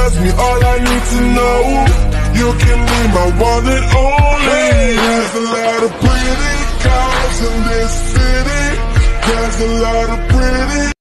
ask me all I need to know. You can be my one and only. There's a lot of pretty cars in this city. There's a lot of pretty